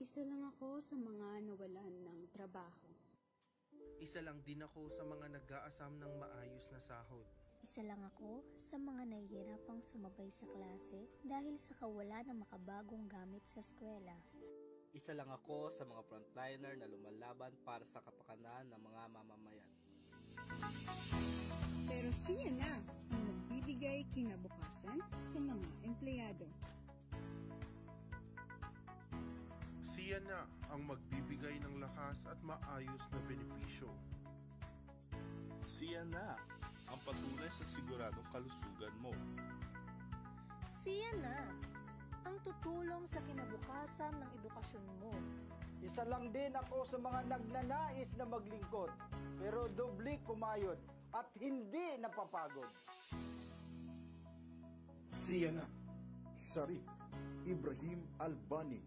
Isa lang ako sa mga nawalan ng trabaho. Isa lang din ako sa mga nag-aasam ng maayos na sahod. Isa lang ako sa mga nahihirapang sumabay sa klase dahil sa kawalan ng makabagong gamit sa eskwela. Isa lang ako sa mga frontliner na lumalaban para sa kapakanan ng mga mamamayan. Pero siya na ang magbibigay kinabukasan sa mga empleyado. Siya na ang magbibigay ng lakas at maayos na benepisyo. Siya na ang patunay sa siguradong kalusugan mo. Siya na ang tutulong sa kinabukasan ng edukasyon mo. Isa lang din ako sa mga nagnanais na maglingkod, pero doble kumayod at hindi napapagod. Siya na, Sharif Ibrahim Albani.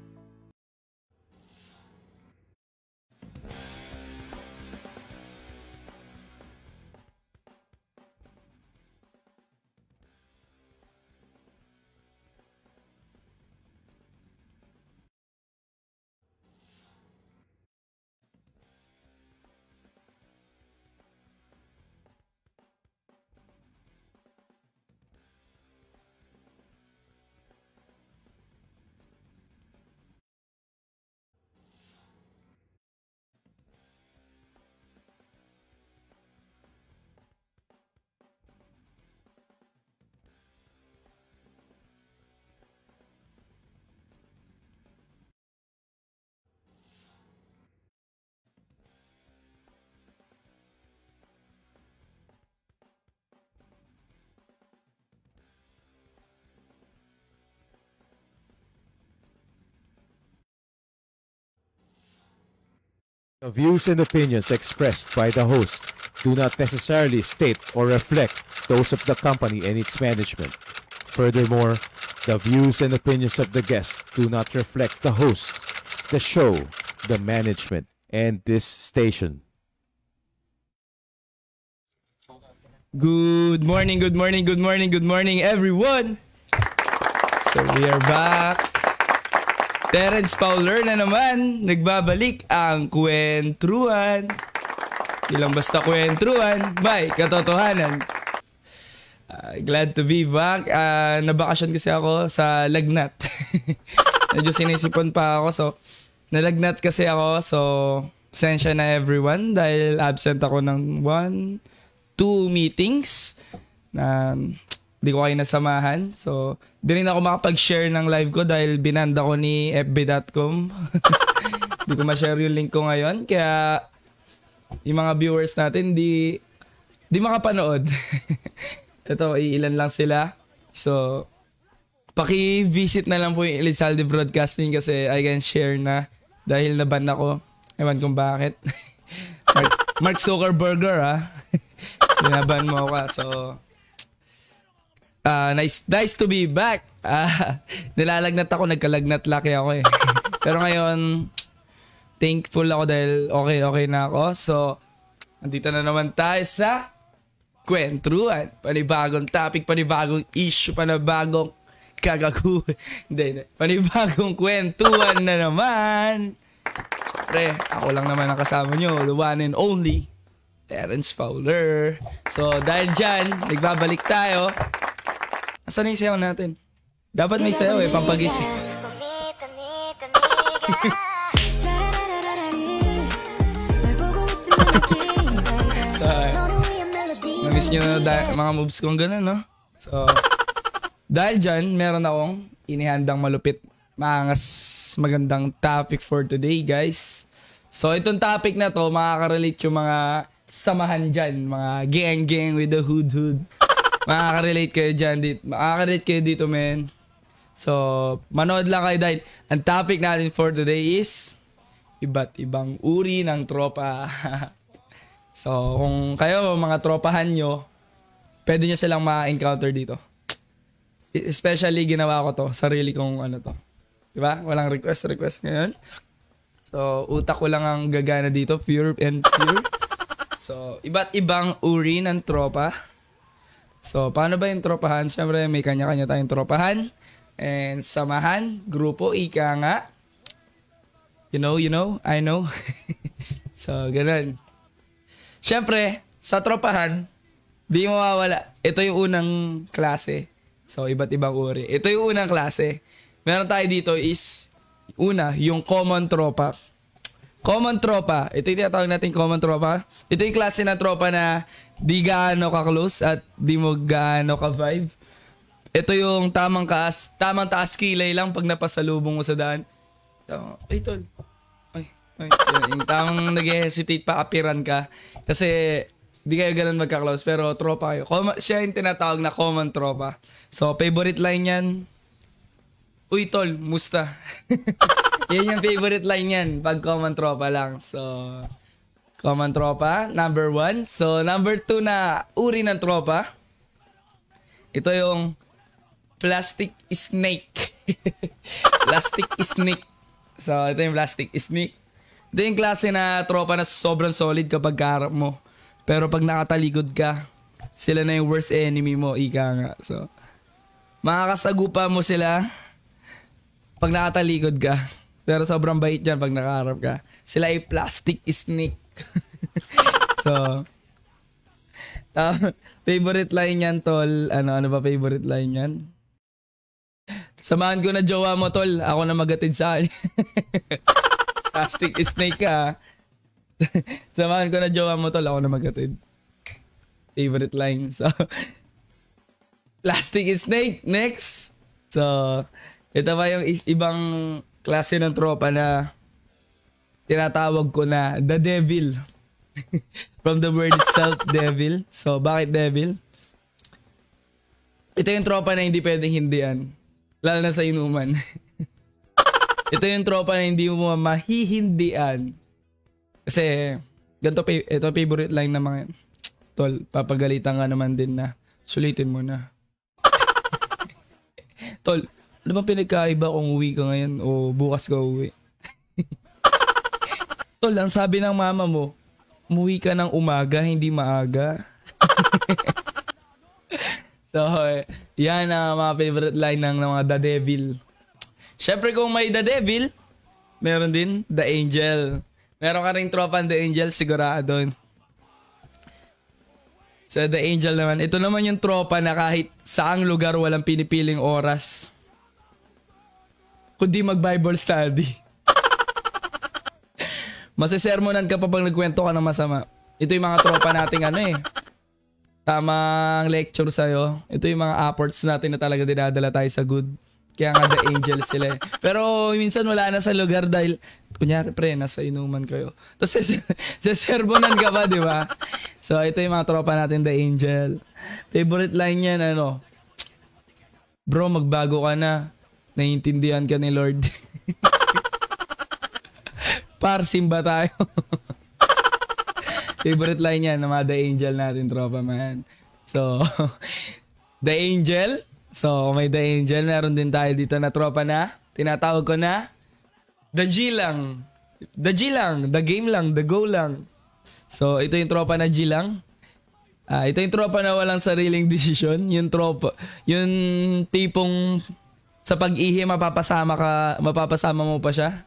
The views and opinions expressed by the host do not necessarily state or reflect those of the company and its management. Furthermore, the views and opinions of the guests do not reflect the host, the show, the management, and this station. Good morning, good morning, good morning, good morning, everyone! So we are back. Terence Fowler na naman, nagbabalik ang Kwentruhan. Ilang basta kwentruhan, may katotohanan. Glad to be back. Nabakasyon kasi ako sa Lagnat. Medyo sinisipon pa ako, so nalagnat kasi ako, so sensya na everyone dahil absent ako ng 1-2 meetings na di ko kayo nasamahan. So, di rin ako makapag-share ng live ko dahil binanda ko ni fb.com. Di ko ma-share yung link ko ngayon. Kaya, yung mga viewers natin, di makapanood. Ito, iilan lang sila. So, paki-visit na lang po yung Elizalde Broadcasting kasi I can share na dahil naban ako. Ewan kung bakit. Mark Zuckerberger, ha? Binaban mo ako. So, nice to be back. Nilalagnat ako, nagkalagnat laki ako eh. Pero ngayon, thankful ako dahil okay na ako. So, andito na naman tayo sa Kwentruhan. Panibagong topic, panibagong issue, panibagong kagaguhan. Hindi. Panibagong kwentuhan na naman. Siyempre, ako lang naman ang kasama nyo, the one and only Terence Fowler. So, dahil dyan, nagbabalik tayo. Asan na yung sayaw natin? Dapat may sayaw eh, pampagising. Namiss nyo na mga moves kong gano'n, no? So, dahil dyan, meron akong inihandang malupit, maangas, magandang topic for today, guys. So, itong topic na to, makaka-relate yung mga samahan dyan, mga gang with the hood. Makaka-relate kayo dyan dito. Makaka-relate kayo dito, men. So, manood lang kayo dahil ang topic natin for today is iba't ibang uri ng tropa. So, kung kayo, mga tropahan nyo, pwede nyo silang ma-encounter dito. Especially, ginawa ko to. Sarili kong ano to. Diba? Walang request ngayon. So, utak ko lang ang gagana dito. Pure and pure. So, iba't ibang uri ng tropa. So, paano ba yung tropahan? Siyempre, may kanya-kanya tayong tropahan. And samahan, grupo, ika nga. You know, I know. So, ganun. Siyempre, sa tropahan, di mawawala. Ito yung unang klase. So, iba't ibang uri. Ito yung unang klase. Meron tayo dito is, una, yung common tropa. Common tropa. Ito yung tinatawag natin common tropa. Ito yung klase na tropa na di gaano ka-close at di mo gaano ka-vibe. Ito yung tamang taas kilay lang pag napasalubong mo sa daan. So, ay, tol. Ay. Yung tamang nag-hesitate pa, apiran ka. Kasi, di kayo ganun magka-close. Pero tropa kayo. Siya yung tinatawag na common tropa. So, favorite line yan. Uy, tol, musta? Yan yung favorite line yan pag common tropa lang. So, common tropa, number 1. So, number 2 na uri ng tropa. Ito yung plastic snake. Plastic snake. So, ito yung plastic snake. Ito yung klase na tropa na sobrang solid kapag kaharap mo. Pero pag nakatalikod ka, sila na yung worst enemy mo, ika nga. So, makakasagupa mo sila pag nakatalikod ka. Pero sobrang bait dyan pag nakaharap ka. Sila ay plastic snake. So, favorite line yan, tol. Ano ba favorite line yan? Samahan ko na jowa mo, tol. Ako na magatid sa akin. Plastic snake ka. Samahan ko na jowa mo, tol. Ako na magatid. Favorite line. So, plastic snake. Next. So, ito ba yung ibang klase ng tropa na tinatawag ko na the devil. From the word itself, devil. So, bakit devil? Ito yung tropa na hindi pwedeng hindian. Lalo na sa inuman. Ito yung tropa na hindi mo mahihindian. Kasi, ito favorite line na mga tol, papagalitan ka naman din na sulitin mo na. Tol, ano ba pinagkaiba kung uwi ka ngayon o bukas ka uwi? Tol, ang sabi ng mama mo, umuwi ka ng umaga, hindi maaga. So, yan ang mga favorite line ng mga The Devil. Siyempre kung may The Devil, meron din The Angel. Meron ka rin tropa The Angel, sigurado. So, The Angel naman. Ito naman yung tropa na kahit saang lugar walang pinipiling oras. Kundi mag-Bible study. Masisermonan ka pa pag nagkwento ka ng masama. Ito yung mga tropa nating tamang lecture sa'yo. Ito yung mga apports natin na talaga dinadala tayo sa good. Kaya nga The Angel sila eh. Pero minsan wala na sa lugar dahil, kunyari pre, nasa inuman kayo. Tapos sesermonan ka pa, di ba? So ito yung mga tropa natin, The Angel. Favorite line yan, bro, magbago ka na. Naiintindihan ka ni Lord. Simba tayo. Favorite line yan ng mga The Angel natin, tropa man. So, The Angel. So, may The Angel. Meron din tayo dito na tropa na tinatawag ko na The G lang. The G lang. The game lang. The go lang. So, ito yung tropa na G lang. Ito yung tropa na walang sariling desisyon. Yung tropa, yung tipong sa pag-ihi, mapapasama mo pa siya.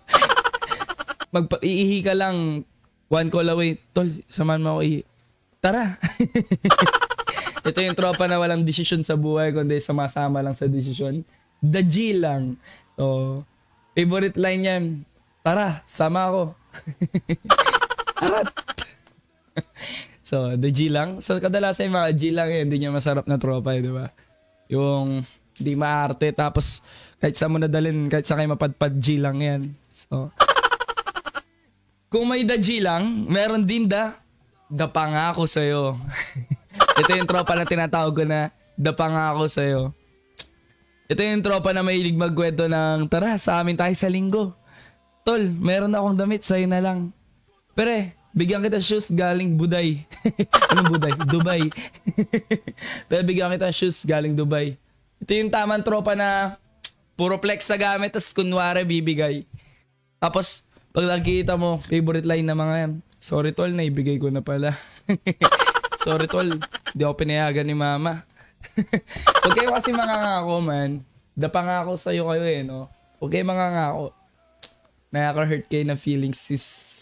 Mag-iihi ka lang, one call away, tol, samahan mo ako ihi. Tara! Ito yung tropa na walang desisyon sa buhay, kundi sama-sama lang sa desisyon. The G lang. So, favorite line yan, tara, sama ako. Arat! So, the G lang. So, kadalasan yung mga G lang hindi niya masarap na tropa, di ba? Yung di maarte, tapos kahit saan mo nadalhin, kahit saan kayo mapadpad, G lang yan. So, kung may The G lang, meron din the pangako sa'yo. Ito yung tropa na tinatawag ko na the pangako sa'yo. Ito yung tropa na mahilig magkwento ng, tara, sa amin tayo sa linggo. Tol, meron akong damit, sa'yo na lang. Pero bigyan kita shoes galing Buday. Anong Buday? Dubai. Pero bigyan kita shoes galing Dubai. Ito yung tamang tropa na puro flex sa gamit, tapos kunwari bibigay. Tapos, pag nakikita mo, favorite line na mga yan, sorry tol, naibigay ko na pala. Sorry tol, di ako pinayagan ni mama. Huwag kayo kasi mangangako man. Da pangako sa'yo kayo no? Huwag kayo mangangako. nakaka-hurt kayo na feelings sis.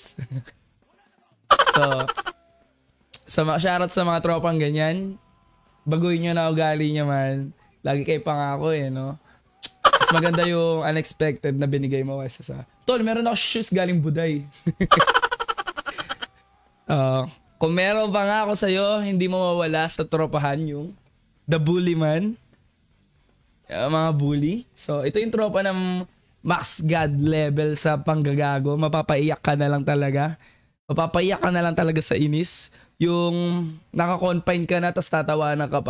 So, shoutout sa mga tropang ganyan. Baguhin nyo na ugali nyo man. Lagi kayo pangako no? Mas maganda yung unexpected na binigay mo kaysa sa... Tol, meron ako shoes galing Buday. Kung meron pa nga ako sa'yo, hindi mo mawala sa tropahan yung The Bully Man. Mga bully. So, ito yung tropa ng max god level sa panggagago. Mapapaiyak ka na lang talaga. Mapapaiyak ka na lang talaga sa inis. Yung naka-confine ka na tapos tatawanan ka pa.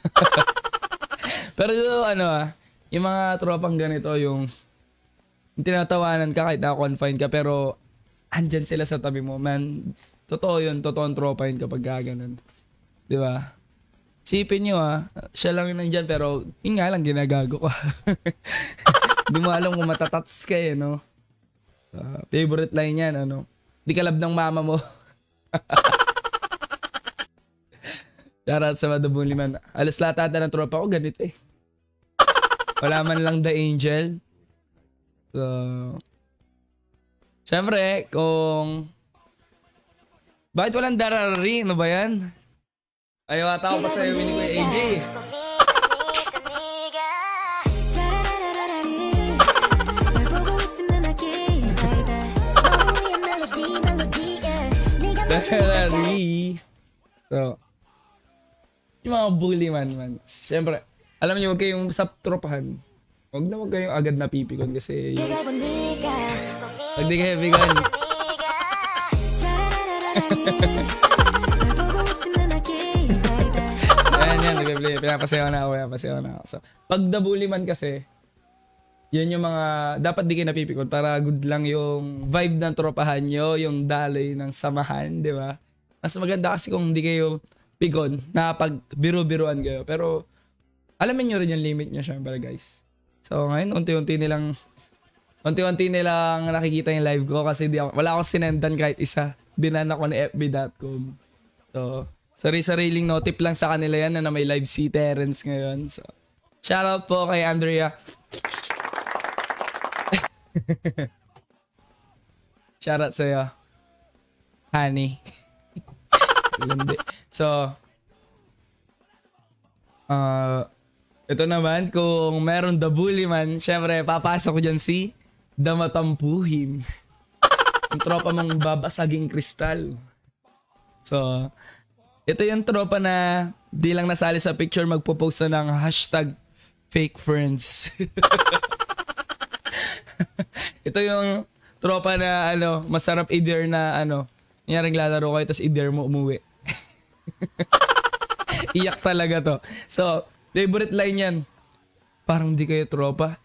Pero yung mga tropang ganito, yung tinatawanan ka kahit naka-confine ka pero andyan sila sa tabi mo. Man, totoo yun. Totoong tropa yun kapag gaganon. Di ba? Sipin nyo siya lang yun nandyan pero yun nga lang ginagago ka. Di mo alam kung matatats ka no? Favorite line yan, di ka love ng mama mo. Shoutout sa The Bully Man. Alas lahat ata ng tropa ko ganito Wala man lang The Angel. So, syempre, bakit walang darari? Ano ba yan? Ayaw ata ako pa sa'yo ni Kuya AJ. Darari. So, yung mga bully man. Siyempre, alam niyo, huwag kayong sa tropahan. Huwag kayong agad napipikon kasi yung... Huwag di kayo pikon. Yan. Pinapasayaw na ako. So, pag the bully man kasi, yun yung mga... Dapat di kayo napipikon para good lang yung vibe ng tropahan nyo, yung daloy ng samahan, di ba? Mas maganda kasi kung di kayo pikon na pag biro-biroan kayo. Pero, alamin nyo rin yung limit nyo syempre guys. So ngayon, unti-unti nilang nakikita yung live ko kasi wala akong sinendan kahit isa. Binan ako ni fb.com. So, sari-sariling notip lang sa kanila yan na may live si Terence ngayon. So, shoutout po kay Andrea. Shoutout sa'yo. Honey. So, ito naman, kung meron The Bully Man, syempre, papasok ko dyan si The Matampuhin. Yung tropa mong babasaging kristal. So, ito yung tropa na di lang nasali sa picture, magpo-post na ng hashtag fake friends. Ito yung tropa na, masarap i-dare na, nangyari lalaro kayo, tapos i-dare mo umuwi. Iyak talaga to. So, favorite line yan. Parang di kayo tropa.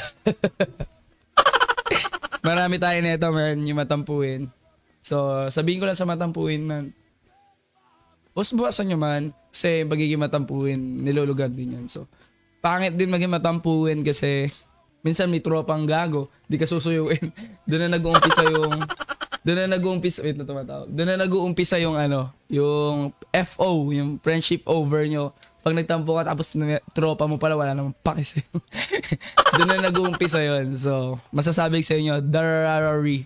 Marami tayo nito, man, yung matampuin. So, sabihin ko lang sa matampuin, man. Buwasan nyo, man. Kasi pagiging matampuin, nilulugar din yan. So, pangit din maging matampuin kasi minsan may tropang gago, di ka susuyuin. Doon na nag-uumpisa yung... Wait na tumatawag. Doon na nag-uumpisa yung yung FO, yung friendship over nyo. Pag nagtampo ka tapos tropa mo pala, wala namang pakis. Doon na nag-uumpisa yun. So, masasabi ko sa inyo, dararari.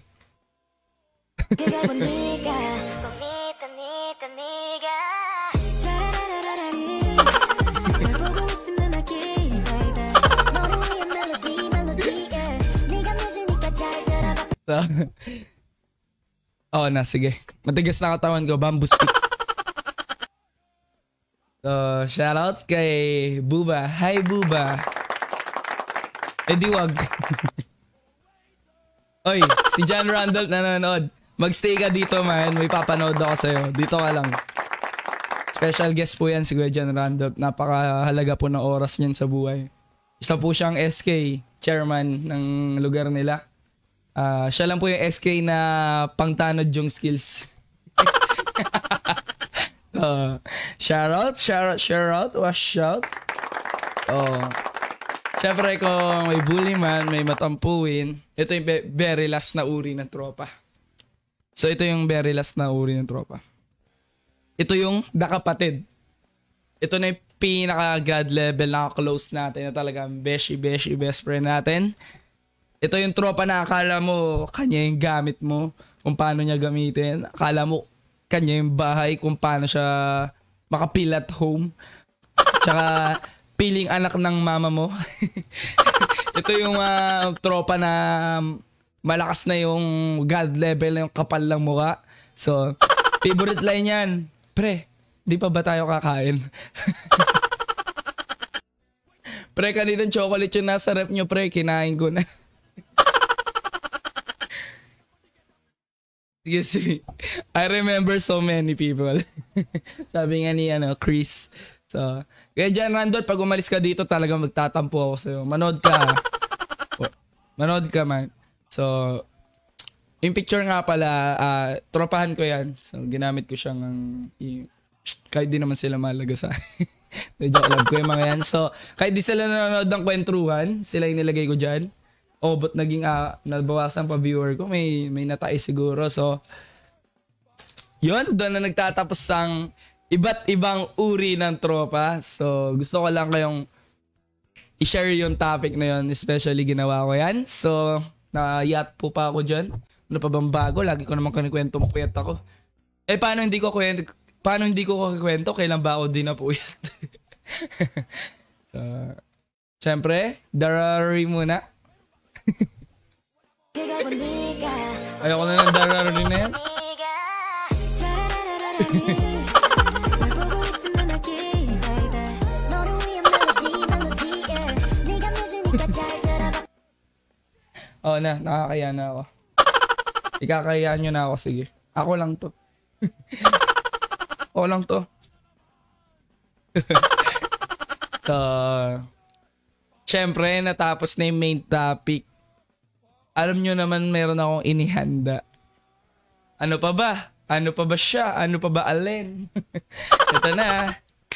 Sige. Matigas na katawan ko, bamboo stick. So, shoutout kay Buba. Hi, Buba. Di wag. Oy, si John Randolph nanonood. Magstay ka dito, man. May papanood ako sa'yo. Dito ka lang. Special guest po yan si Kuya John Randolph. Napakahalaga po ng oras niyan sa buhay. Isa po siyang SK, chairman ng lugar nila. Siya lang po yung SK na pangtanod yung skills. Shout out. Siyempre kung may bully man, may matampuin, ito yung very last na uri ng tropa. So ito yung very last na uri ng tropa. Ito yung dakapatid. Ito na yung pinaka-god level na close natin na talagang best friend natin. Ito yung tropa na akala mo kanya yung gamit mo, kung paano niya gamitin. Akala mo kanya yung bahay, kung paano siya makapil at home. Tsaka piling anak ng mama mo. Ito yung tropa na malakas na yung God level, yung kapal lang mukha. So, favorite line yan, pre, di pa ba tayo kakain? Pre, kaninang chocolate yung nasa rep nyo, pre, kinain ko na. Excuse me. I remember so many people. Sabi nga ni Chris. So, kaya dyan, Randall, pag umalis ka dito, talagang magtatampo ako sa'yo. Manood ka. Manood ka, man. So, yung picture nga pala, tropahan ko yan. So, ginamit ko siyang kahit di naman sila mahalaga sa joke lang ko yung mga yan. So, kahit di sila nanonood ng kwentuhan, sila yung nilagay ko dyan. O, but naging nabawasan pa viewer ko, may natais siguro. So, yun, doon na nagtatapos ang iba't ibang uri ng tropa. So, gusto ko lang kayong i-share yung topic na yun. Especially ginawa ko yan. So, na-yacht po pa ako dyan. Ano pa bang bago? Lagi ko naman kinikwento mapuyat ako. Eh, paano hindi ko kwento? Kailan ba ako din napuyat? So, syempre, darari muna. Ayoko na ng darari na yan. Oo na, nakakaya na ako. Ikakayaan nyo na ako, sige. Ako lang to. Ako lang to. So, syempre, natapos na yung main topic. Alam nyo naman, meron akong inihanda. Ano pa ba? Ano pa ba siya? Ano pa ba alin? Ito na.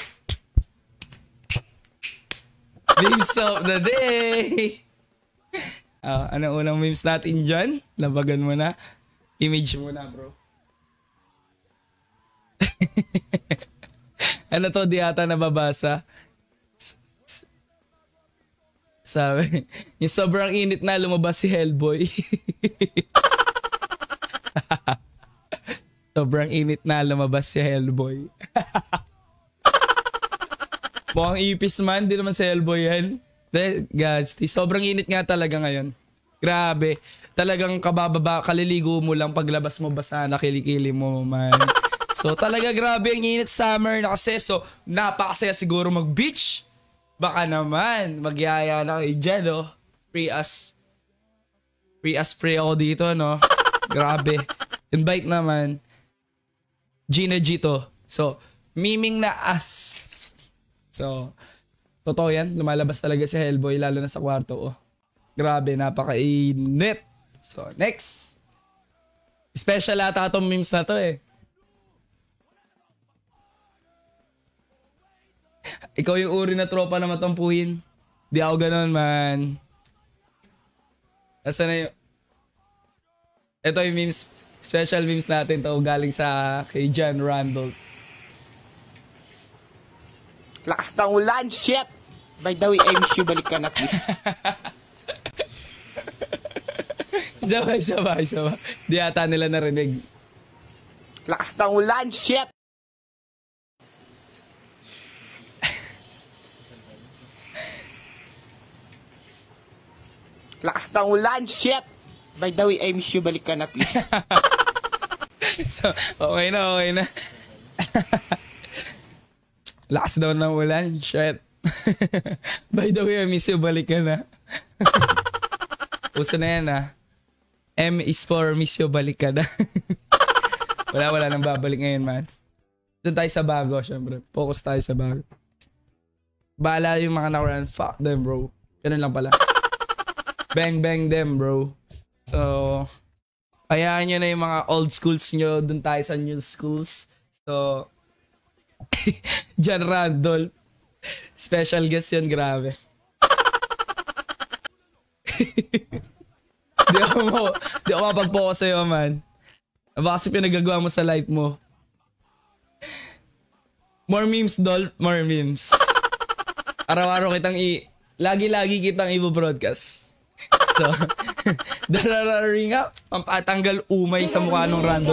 Memes of the day! Ano unang memes natin dyan? Labagan mo na. Image mo na, bro. Ano to, di ata nababasa? Sabi, yung sobrang init na lumabas si Hellboy. Sobrang init na lumabas si Hellboy. Mukhang ipis man, di naman si Hellboy yan. Guys, sobrang init nga talaga ngayon. Grabe. Talagang kaliligo mo lang, paglabas mo basa na kilikili mo, man. So talaga grabe ang init summer na kasi. So napakasaya siguro mag-beach. Baka naman, magyaya na kayo dyan, no? Free as free ako dito, no? Grabe. Invite naman. Gina G to. So, miming na as. So, totoo yan. Lumalabas talaga si Hellboy, lalo na sa kwarto. Oh. Grabe, napakainit. So, next. Special ata itong memes na to eh. Ikaw yung uri na tropa na matampuhin. Di ako ganun, man. Asa na yung... Ito yung memes. Special memes natin to. Galing sa kay John Randall. Lakas ng ulan, shit! By the way, I miss you, balik ka na, please. Sabay. Di ata nila narinig. Lakas ng ulan, shit! Lakas ng ulan, shit! By the way, I miss you, balik ka na, please. So, okay na. Lakas daw ng ulan, shit. By the way, I miss you, balik ka na. Uso na yan, M is for miss you, balik ka na. wala nang babalik ngayon, man. Doon tayo sa bago, syempre. Focus tayo sa bago. Bahala yung mga nakuran, fuck them, bro. Ganun lang pala. Bang them, bro. So, hayaan nyo na yung mga old schools nyo. Doon tayo sa new schools. So, John Randall. Special guest yun, grabe. Di ako mapag-focus sa'yo, man. Baka kasi pinagagawa mo sa life mo. More memes, Dolph. More memes. Araw-araw kitang lagi-lagi kitang i-broadcast. So, Darararing up. Pampatanggal umay sa mukha ng random.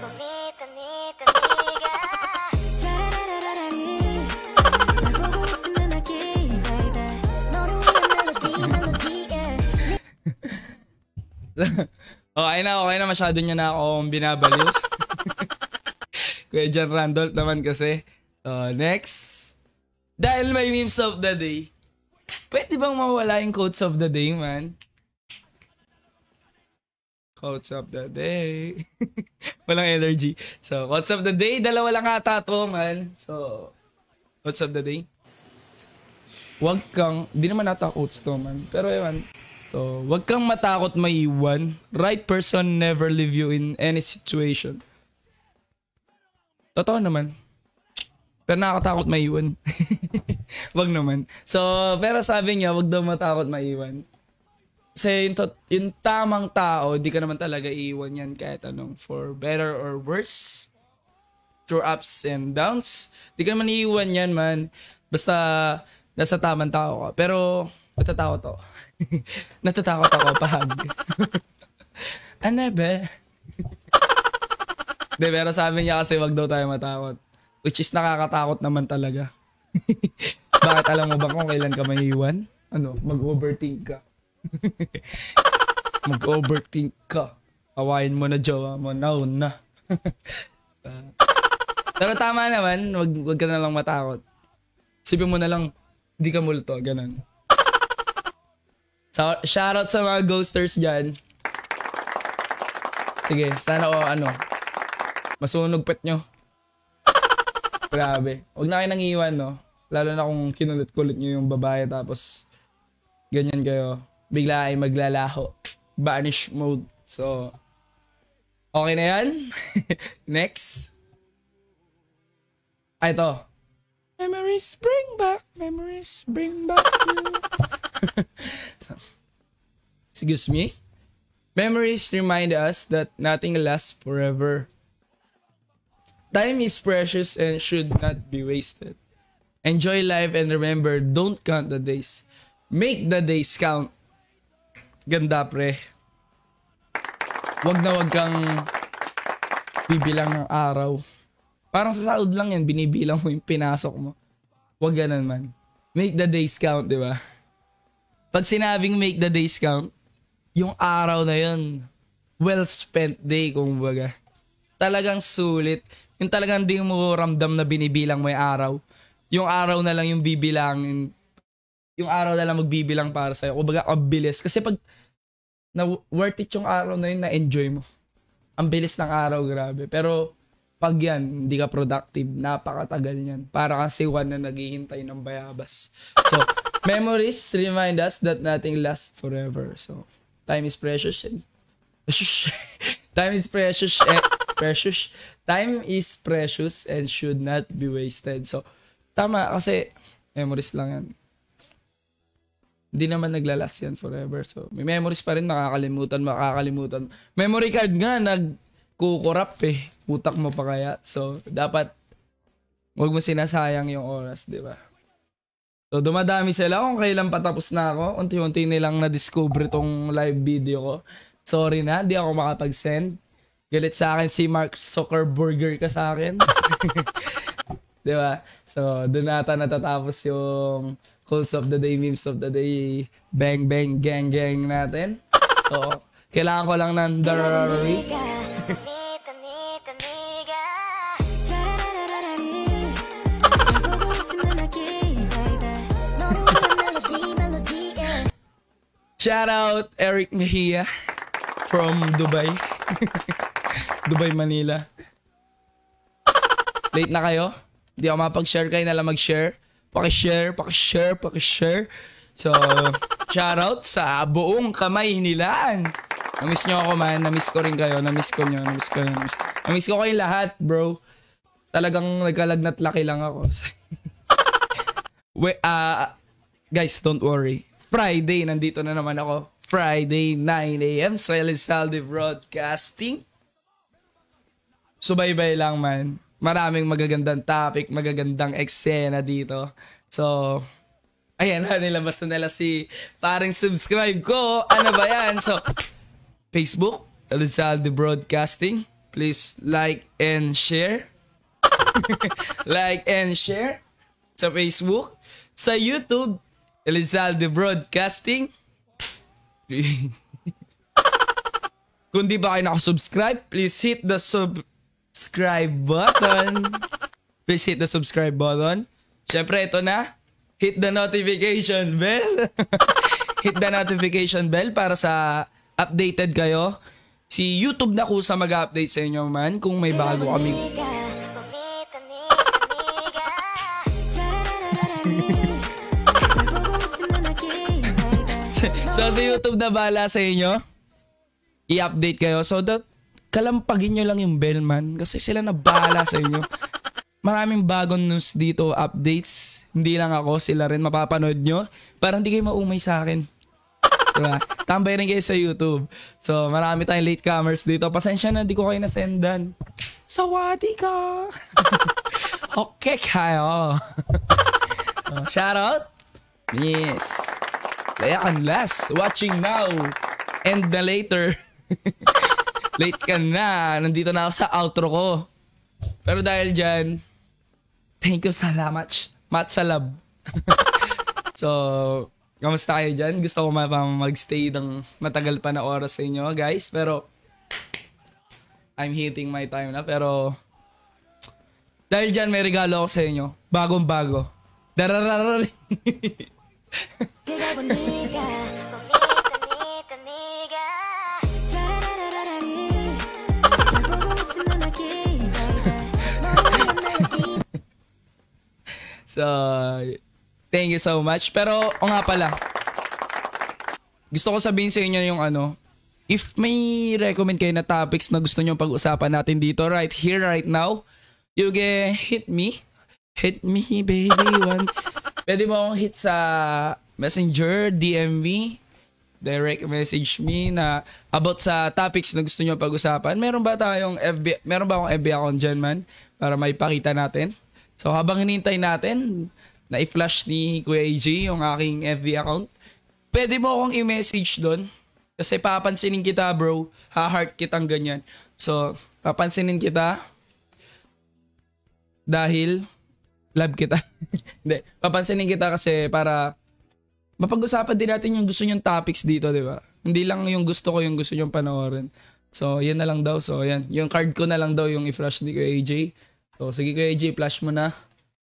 Okay na. Masyado niya na akong binabaliw. Kuya John Randolph naman kasi. So, next. Dahil may memes of the day, pwede bang mawala yung quotes of the day, man? Quotes of the day. Walang energy. So, quotes of the day, dalawa lang ata to, man. So, quotes of the day. Wag kang, di naman ata quotes to, man. Pero ewan. So, wag kang matakot maiwan. Right person never leave you in any situation. Totoo naman. Pero nakakatakot maiwan. Wag naman. So, pero sabi niya, wag daw matakot maiwan. Kasi yung tamang tao, di ka naman talaga iiwan yan kahit anong. For better or worse. Through ups and downs. Di ka naman iiwan yan, man. Basta, nasa tamang tao ka. Pero, natatakot ako. Natatakot ako, pahag. Ano ba? De, pero sabi niya kasi wag daw tayo matakot. Which is nakakatakot naman talaga. Bakit alam mo ba kung kailan ka maiiwan? Ano, mag-overthink ka. Mag-overthink ka. Awayin mo na jowa mo. Now na. So, pero tama naman, wag ka na lang matakot. Sipin mo na lang, hindi ka multo. Ganun. So, shoutout sa mga ghosters dyan. Sige, sana masunog pet nyo. Grabe. Huwag na kayo nang iwan, no? Lalo na kung kinulit-kulit nyo yung babae tapos ganyan kayo. Bigla ay maglalaho. Banish mode. So, okay na yan. Next. Ay, ito. Memories bring back you. Excuse me. Memories remind us that nothing lasts forever. Time is precious and should not be wasted. Enjoy life and remember, don't count the days. Make the days count. Ganda, pre. Wag kang bibilang ng araw. Parang sa sahod lang yan, binibilang mo yung pinasok mo. Wag ganun, man. Make the days count, di ba? Pag sinabing make the days count, yung araw na yun, well spent day, kung baga. Talagang sulit. Yung talagang di mo ramdam na binibilang mo yung araw. Yung araw na lang yung bibilangin. Yung araw na lang magbibilang para sa'yo. Kung baga, ang bilis. Kasi pag worth it yung araw na yun, na-enjoy mo. Ang bilis ng araw, grabe. Pero pag yan, hindi ka productive, napakatagal yan. Para kasi one na naghihintay ng bayabas. So, memories remind us that nothing lasts forever. So, time is precious. Time is precious. Time is precious and should not be wasted. So, tama kasi memories lang yan. Hindi naman naglalas yan forever. So, may memories pa rin, makakalimutan. Memory card nga, nagkukurap eh. Utak mo pa kaya. So, dapat, huwag mo sinasayang yung oras, di ba? So, dumadami sila kung kailan patapos na ako. Unti-unti nilang na-discover tong live video ko. Sorry na, di ako makapag-send. Galit sa akin si Mark Zuckerberg ka sa akin. Di ba? So, doon nata natatapos yung quotes of the day, memes of the day, bang, bang, gang, gang natin. So, kailangan ko lang ng dararari. Shout out Eric Mejia from Dubai. Dubai, Manila. Late na kayo? Hindi ako mapag-share, kayo na lang mag-share. Paki-share. So, shout out sa buong kamay nilaan. Namiss nyo ako, man. Namiss ko rin kayo. Namiss ko kayong lahat, bro. Talagang nagkalagnat laki lang ako. Guys, don't worry. Friday, nandito na naman ako. Friday, 9 a.m. sa Elizalde Broadcasting. Subaybay lang, man. Maraming magagandang topic, magagandang eksena dito. So, Ayan na, nilabas na nila si parang subscribe ko. Ano ba yan? So, Facebook, Elizalde Broadcasting. Please like and share. Like and share sa Facebook. Sa YouTube, Elizalde Broadcasting. Kung di ba kayo nakasubscribe, please hit the subscribe button. Please hit the subscribe button. Siyempre, ito na. Hit the notification bell. Hit the notification bell para sa updated kayo. Si YouTube na kusa mag-update sa inyo man kung may bago kami. So sa YouTube na bala sa inyo, i-update kayo. So kalampagin nyo lang yung bell man kasi sila na bahala sa inyo. Maraming bagong news dito, updates. Hindi lang ako, sila rin mapapanood nyo. Parang hindi kayo maumay sa akin. Diba? Tambay rin kayo sa YouTube. So marami tayong latecomers dito. Pasensya na, di ko kayo nasendan. Sawadi ka! Okay kayo. Shout out. Yes. Laya Canlas, watching now. And the later. Late ka na. Nandito na ako sa outro ko. Pero dahil dyan, thank you salamat. Matsalab. So, kamusta kayo dyan? Gusto ko mag-stay ng matagal pa na oras sa inyo, guys. Pero, I'm hitting my time na. Pero, dahil dyan, may regalo ako sa inyo. Bagong-bago. Darararari. So, thank you so much. Pero, o nga pala, gusto ko sabihin sa inyo yung ano, if may recommend kayo na topics na gusto nyo pag-usapan natin dito, right here, right now, you can hit me. Hit me, baby. Pwede mo akong hit sa Messenger, DM me, direct message me na about sa topics na gusto nyo pag-usapan. Meron ba akong FB account dyan, man? Para may pakita natin. So, habang hinintay natin na i-flash ni Kuya AJ yung aking FB account, pwede mo akong i-message doon. Kasi papansinin kita, bro. Ha-heart kitang ganyan. So, papansinin kita dahil love kita. Hindi. Papansinin kita kasi para mapag-usapan din natin yung gusto nyong topics dito, di ba? Hindi lang yung gusto ko, yung gusto nyong panoorin. So, yan na lang daw. So, yan. Yung card ko na lang daw yung i-flash ni Kuya AJ. So, sige Kuya AJ, flash mo na.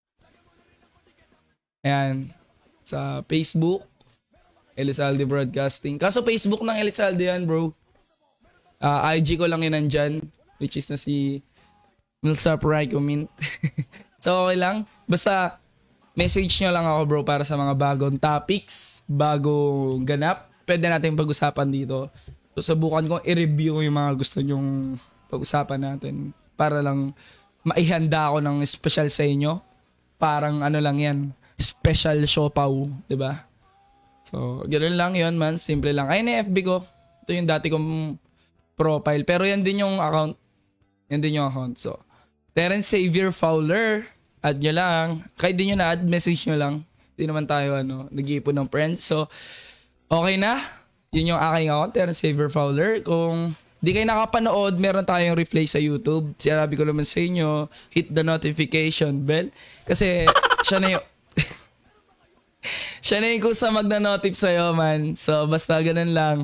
Ayan. Sa Facebook, Elizalde Broadcasting. Kaso Facebook ng Elizalde yan, bro. IG ko lang yun nandyan. Which is na si Milsap Raiko Mint. So, okay lang. Basta, message nyo lang ako, bro, para sa mga bagong topics, bagong ganap. Pwede natin pag-usapan dito. So, subukan kong i-review yung mga gusto nyong pag-usapan natin. Para lang maihanda ako ng special sa inyo. Parang ano lang yan. Special siopaw. Diba? So, ganoon lang yon man. Simple lang. Ay, na FB ko. Ito yung dati kong profile. Pero yan din yung account. Yan din yung account. So, Terence Xavier Fowler. Add nyo lang. Kahit di nyo na-add, message nyo lang. Hindi naman tayo nag-iipon ng friends. So, okay na. Yun yung aking account, Terence Xavier Fowler. Kung di kayo nakapanood, meron tayong replay sa YouTube. Sinabi ko naman sa inyo, hit the notification bell. Kasi, siya na yung siya na yung kusa magna-notif sa'yo, man. So, basta ganun lang.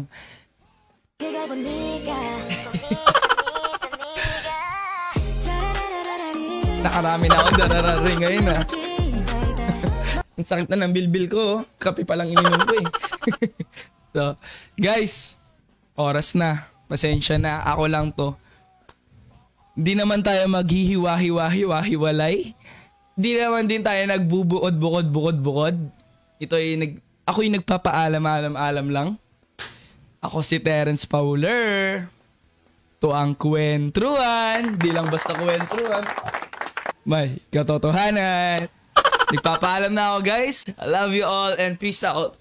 Nakarami na akong dararari ngayon, ha. Ang sakit na ng bilbil ko, oh. Kape pa lang ininom ko, eh. So, guys, oras na. Pasensya na. Ako lang to. Hindi naman tayo maghihiwa-hiwa-hiwa-hiwalay. Hindi naman din tayo nagbubuod-bukod-bukod-bukod. Ako yung nagpapaalam-alam-alam lang. Ako si Terence Fowler. To ang kwentruan. Di lang basta kwentruan. May katotohanan. Nagpapaalam na ako, guys. I love you all and peace out.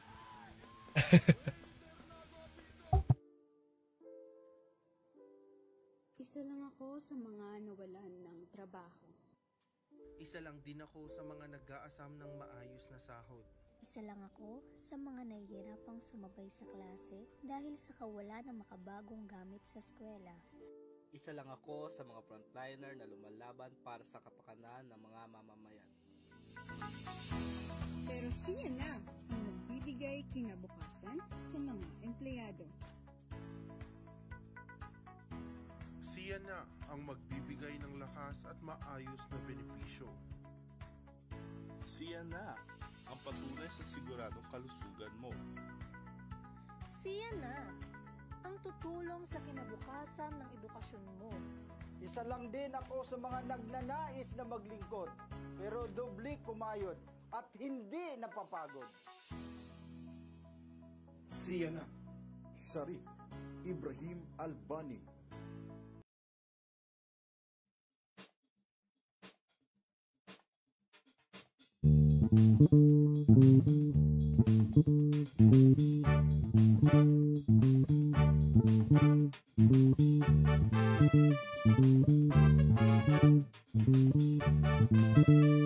Isa lang ako sa mga nawalan ng trabaho. Isa lang din ako sa mga nag-aasam ng maayos na sahod. Isa lang ako sa mga nahihirapang sumabay sa klase dahil sa kawalan ng makabagong gamit sa eskwela. Isa lang ako sa mga frontliner na lumalaban para sa kapakanan ng mga mamamayan. Pero siya na ang magbibigay kinabukasan sa mga empleyado. Siya na ang magbibigay ng lakas at maayos na benepisyo. Siya na ang patunay sa siguradong kalusugan mo. Siya na ang tutulong sa kinabukasan ng edukasyon mo. Isa lang din ako sa mga nagnanais na maglingkod, pero doble kumayod at hindi napapagod. Siya na, Sharif Ibrahim Albani. Thank you.